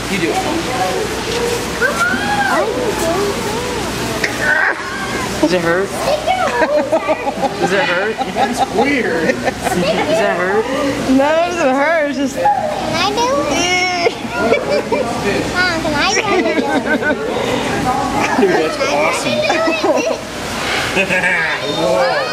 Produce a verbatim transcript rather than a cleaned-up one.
You do it. Does it hurt? Does it hurt? That's weird. Does that hurt? No, it doesn't hurt. It's just. Can I do it? Mom, can I do it? Dude, that's awesome. Whoa.